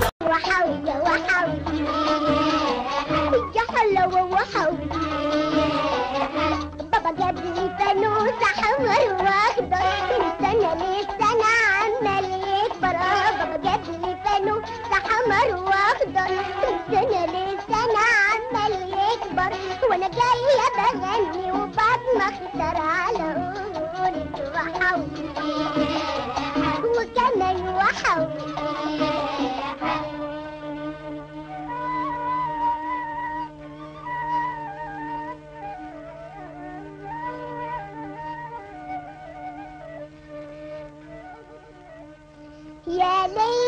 وحوي وحوي يا حلوة وحوي، بابا جاب لي فانوس احمر واخضر من سنة لسنة عمال يكبر. بابا جاب لي فانوس احمر واخضر من سنة لسنة عمال يكبر، وانا جاية بغني وبتمخطر على قولة وحوي وكمان وحوي. يا ليل